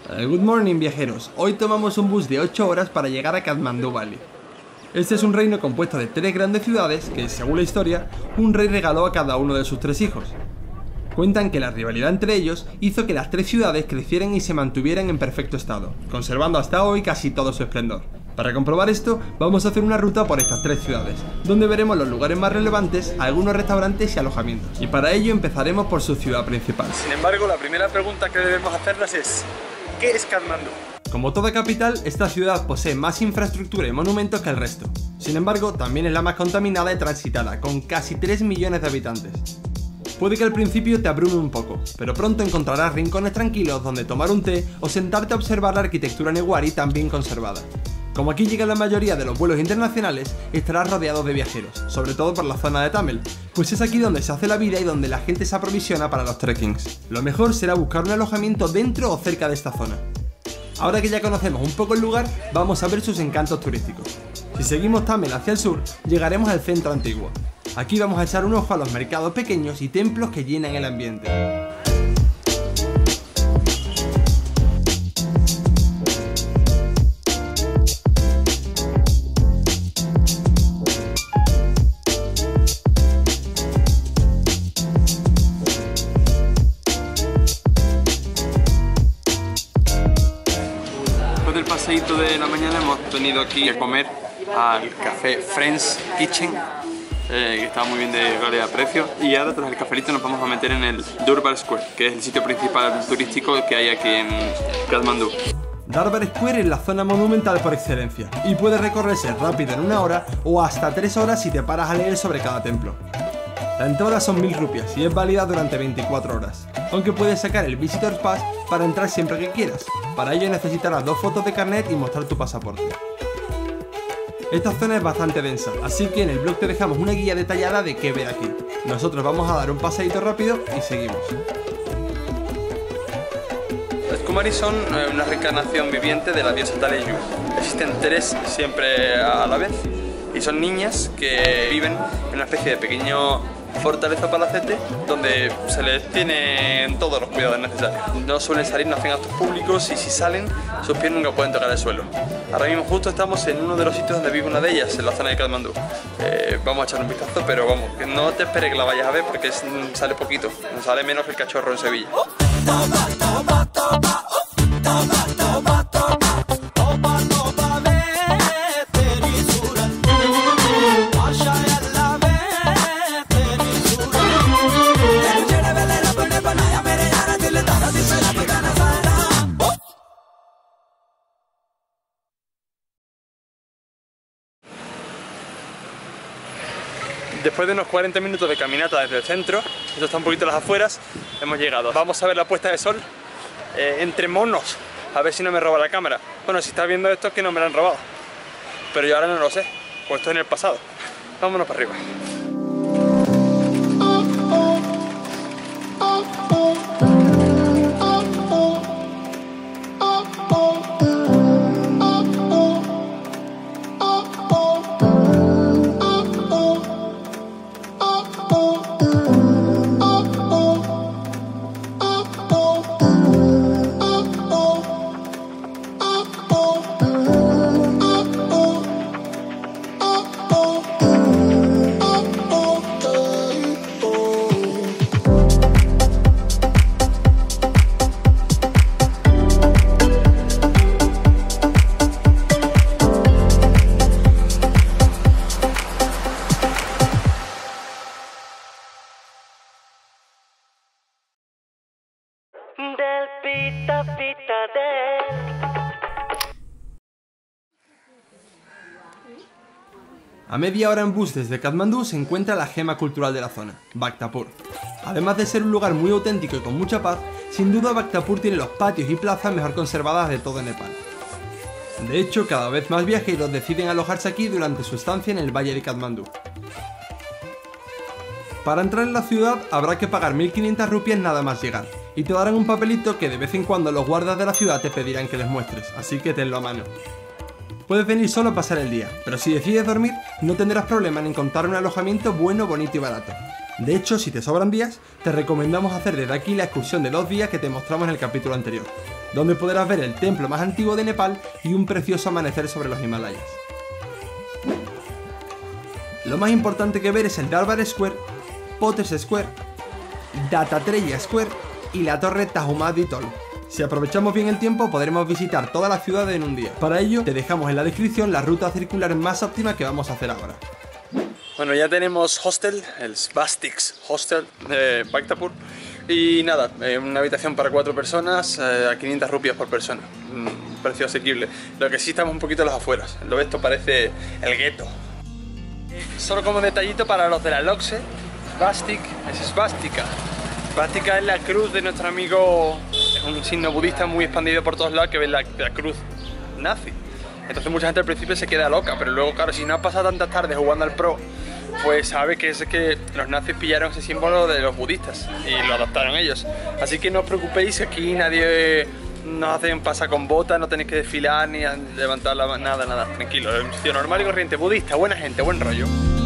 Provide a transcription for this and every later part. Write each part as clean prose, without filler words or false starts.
Good morning, viajeros. Hoy tomamos un bus de 8 horas para llegar a Kathmandu Valley. Este es un reino compuesto de 3 grandes ciudades que, según la historia, un rey regaló a cada uno de sus 3 hijos. Cuentan que la rivalidad entre ellos hizo que las 3 ciudades crecieran y se mantuvieran en perfecto estado, conservando hasta hoy casi todo su esplendor. Para comprobar esto, vamos a hacer una ruta por estas 3 ciudades, donde veremos los lugares más relevantes, algunos restaurantes y alojamientos. Y para ello empezaremos por su ciudad principal. Sin embargo, la primera pregunta que debemos hacernos es: ¿qué es Kathmandu? Como toda capital, esta ciudad posee más infraestructura y monumentos que el resto. Sin embargo, también es la más contaminada y transitada, con casi 3 millones de habitantes. Puede que al principio te abrume un poco, pero pronto encontrarás rincones tranquilos donde tomar un té o sentarte a observar la arquitectura newari tan bien conservada. Como aquí llegan la mayoría de los vuelos internacionales, estarás rodeado de viajeros, sobre todo por la zona de Tamil, pues es aquí donde se hace la vida y donde la gente se aprovisiona para los trekkings. Lo mejor será buscar un alojamiento dentro o cerca de esta zona. Ahora que ya conocemos un poco el lugar, vamos a ver sus encantos turísticos. Si seguimos Tamil hacia el sur, llegaremos al centro antiguo. Aquí vamos a echar un ojo a los mercados pequeños y templos que llenan el ambiente. Después del paseíto de la mañana hemos venido aquí a comer al café Friends Kitchen, que está muy bien de calidad-precio, y ahora tras el cafelito nos vamos a meter en el Durbar Square, que es el sitio principal turístico que hay aquí en Kathmandu. Durbar Square es la zona monumental por excelencia y puede recorrerse rápido en 1 hora o hasta 3 horas si te paras a leer sobre cada templo. La entrada son 1000 rupias y es válida durante 24 horas, aunque puedes sacar el Visitor's Pass para entrar siempre que quieras. Para ello necesitarás 2 fotos de carnet y mostrar tu pasaporte. Esta zona es bastante densa, así que en el blog te dejamos una guía detallada de qué ver aquí. Nosotros vamos a dar un paseíto rápido y seguimos. Los Kumaris son una reencarnación viviente de la diosa Taleyu. Existen 3 siempre a la vez y son niñas que viven en una especie de pequeño fortaleza palacete donde se les tienen todos los cuidados necesarios. No suelen salir, no hacen actos públicos y si salen, sus pies nunca pueden tocar el suelo. Ahora mismo justo estamos en uno de los sitios donde vive una de ellas, en la zona de Kathmandu. Vamos a echar un vistazo, pero vamos, que no te esperes que la vayas a ver porque sale poquito, sale menos que el cachorro en Sevilla. Después de unos 40 minutos de caminata desde el centro, esto está un poquito a las afueras, hemos llegado. Vamos a ver la puesta de sol entre monos, a ver si no me roba la cámara. Bueno, si estás viendo esto es que no me la han robado, pero yo ahora no lo sé, pues esto es en el pasado. Vámonos para arriba. A media hora en bus desde Kathmandu se encuentra la gema cultural de la zona, Bhaktapur. Además de ser un lugar muy auténtico y con mucha paz, sin duda Bhaktapur tiene los patios y plazas mejor conservadas de todo Nepal. De hecho, cada vez más viajeros deciden alojarse aquí durante su estancia en el valle de Kathmandu. Para entrar en la ciudad habrá que pagar 1500 rupias nada más llegar, y te darán un papelito que de vez en cuando los guardas de la ciudad te pedirán que les muestres, así que tenlo a mano. Puedes venir solo a pasar el día, pero si decides dormir, no tendrás problema en encontrar un alojamiento bueno, bonito y barato. De hecho, si te sobran días, te recomendamos hacer desde aquí la excursión de 2 días que te mostramos en el capítulo anterior, donde podrás ver el templo más antiguo de Nepal y un precioso amanecer sobre los Himalayas. Lo más importante que ver es el Darbar Square, Potter's Square, Dattatreya Square y la torre Tahumadi Toll. Si aprovechamos bien el tiempo podremos visitar toda la ciudad en un día. Para ello te dejamos en la descripción la ruta circular más óptima que vamos a hacer ahora. Bueno, ya tenemos hostel, el Svastiks Hostel de Bhaktapur. Y nada, una habitación para 4 personas a 500 rupias por persona. Precio asequible. Lo que sí estamos un poquito a las afueras. Lo ves, esto parece el gueto. Solo como detallito para los de la Lokse, Svastik es svástica. Svástica es la cruz de nuestro amigo, es un signo budista muy expandido por todos lados que ves la cruz nazi. Entonces mucha gente al principio se queda loca, pero luego claro, si no ha pasado tantas tardes jugando al pro, pues sabe que es que los nazis pillaron ese símbolo de los budistas y lo adoptaron ellos. Así que no os preocupéis, aquí nadie nos hace un pasa con bota, no tenéis que desfilar ni levantar la mano, nada, tranquilo. Es un sitio normal y corriente, budista, buena gente, buen rollo.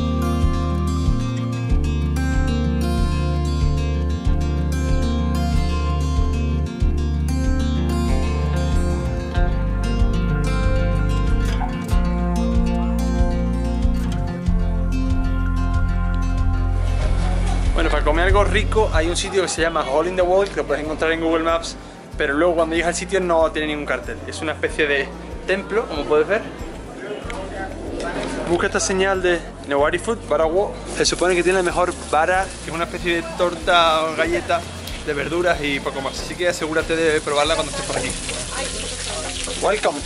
Bueno, para comer algo rico hay un sitio que se llama Hole in the Wall, que lo puedes encontrar en Google Maps, pero luego cuando llegas al sitio no tiene ningún cartel. Es una especie de templo, como puedes ver. Busca esta señal de Newari Food, Barawo. Se supone que tiene la mejor vara, que es una especie de torta o galleta de verduras y poco más. Así que asegúrate de probarla cuando estés por aquí. Welcome.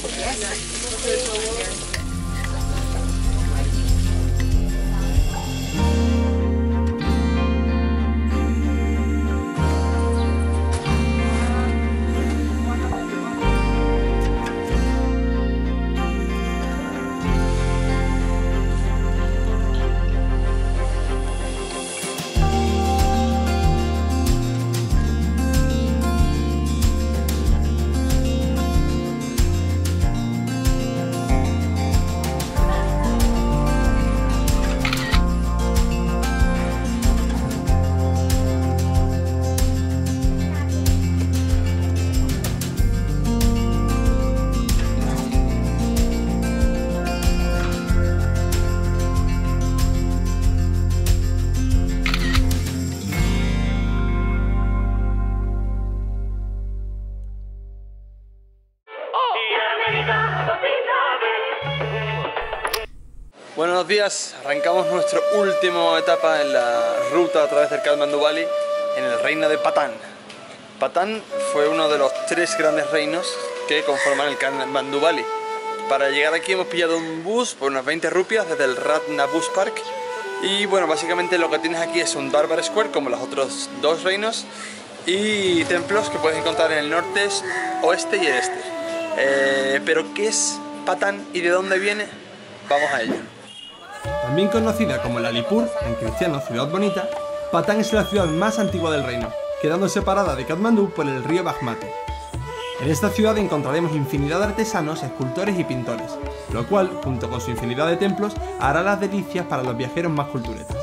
Buenos días, arrancamos nuestra última etapa en la ruta a través del Kathmandu Valley en el reino de Patan. Patan fue uno de los 3 grandes reinos que conforman el Kathmandu Valley. Para llegar aquí hemos pillado un bus por unas 20 rupias desde el Ratna Bus Park y bueno, básicamente lo que tienes aquí es un Darbar Square como los otros 2 reinos y templos que puedes encontrar en el norte, oeste y el este. Pero ¿qué es Patan y de dónde viene? Vamos a ello. También conocida como Lalitpur, en cristiano Ciudad Bonita, Patan es la ciudad más antigua del reino, quedando separada de Katmandú por el río Bagmati. En esta ciudad encontraremos infinidad de artesanos, escultores y pintores, lo cual, junto con su infinidad de templos, hará las delicias para los viajeros más culturetas.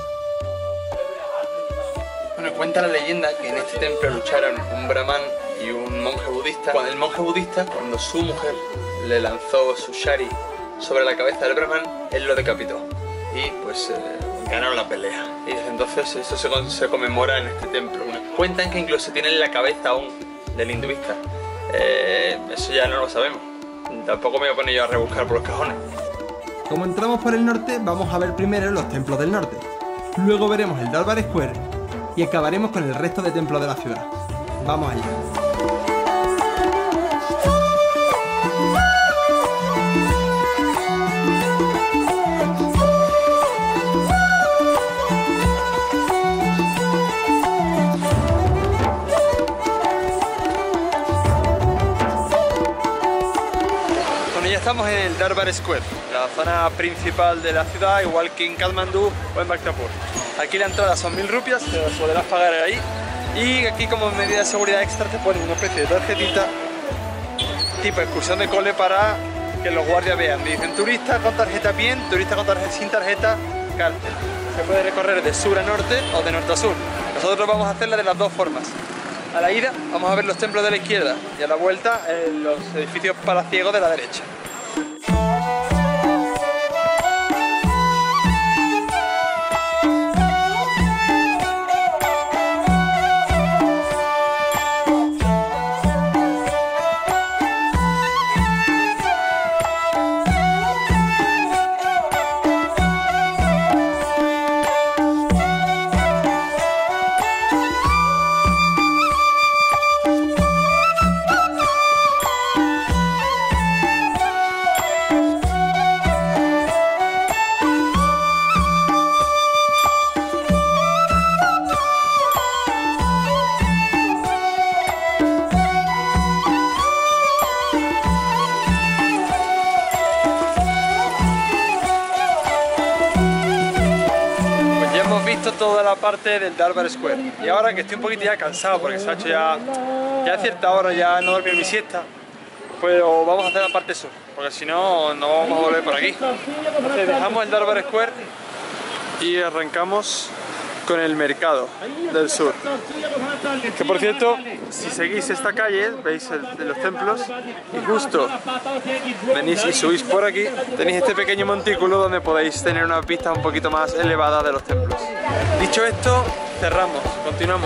Bueno, cuenta la leyenda que en este templo lucharon un brahman y un monje budista. Cuando el monje budista, cuando su mujer le lanzó su shari sobre la cabeza del brahman, él lo decapitó y pues ganaron la pelea. Y desde entonces eso se conmemora en este templo. Cuentan que incluso tienen la cabeza aún del hinduista. Eso ya no lo sabemos. Tampoco me voy a poner yo a rebuscar por los cajones. Como entramos por el norte, vamos a ver primero los templos del norte. Luego veremos el Darbar Square y acabaremos con el resto de templos de la ciudad. Vamos allá. Estamos en el Darbar Square, la zona principal de la ciudad, igual que en Kathmandú o en Bhaktapur. Aquí la entrada son 1000 rupias, te las podrás pagar ahí. Y aquí como medida de seguridad extra te ponen una especie de tarjetita tipo excursión de cole para que los guardias vean. Dicen turista con tarjeta bien, turista con tarjeta sin tarjeta, cárcel. se puede recorrer de sur a norte o de norte a sur. Nosotros vamos a hacerla de las dos formas. A la ida vamos a ver los templos de la izquierda y a la vuelta los edificios palaciegos de la derecha. Toda la parte del Darbar Square y ahora que estoy un poquito ya cansado porque se ha hecho ya es cierta hora, ya no dormí mi siesta, pero vamos a hacer la parte sur porque si no, no vamos a volver por aquí. Entonces dejamos el Darbar Square y arrancamos con el mercado del sur, que por cierto, si seguís esta calle veis los templos y justo venís y subís por aquí, tenéis este pequeño montículo donde podéis tener una vista un poquito más elevada de los templos. Dicho esto, cerramos, continuamos.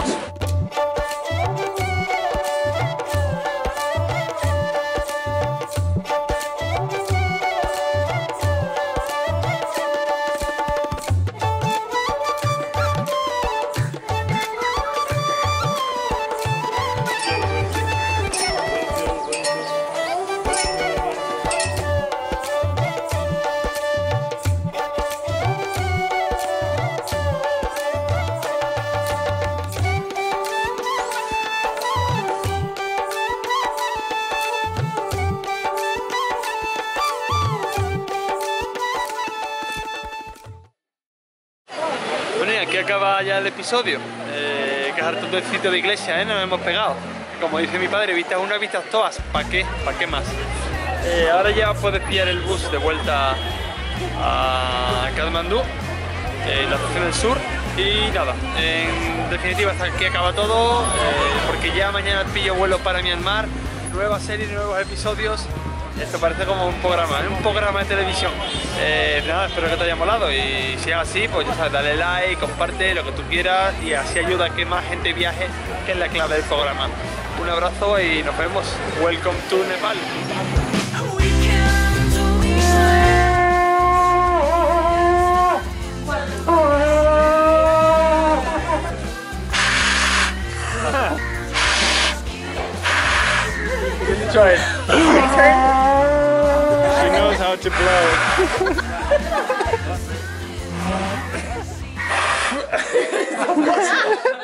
Bueno, y aquí acaba ya el episodio, que es harto del sitio de iglesia, nos hemos pegado. Como dice mi padre, vistas una, vistas todas, ¿para qué? ¿Para qué más? Ahora ya puedes pillar el bus de vuelta a Katmandú, en la estación del sur, y nada, en definitiva hasta aquí acaba todo, porque ya mañana pillo vuelo para Myanmar, nueva serie, nuevos episodios. Esto parece como un programa de televisión. Nada, espero que te haya molado y si es así, pues ya sabes, dale like, comparte lo que tú quieras y así ayuda a que más gente viaje, que es la clave del programa. Un abrazo y nos vemos. Welcome to Nepal. Try it. She knows how to blow.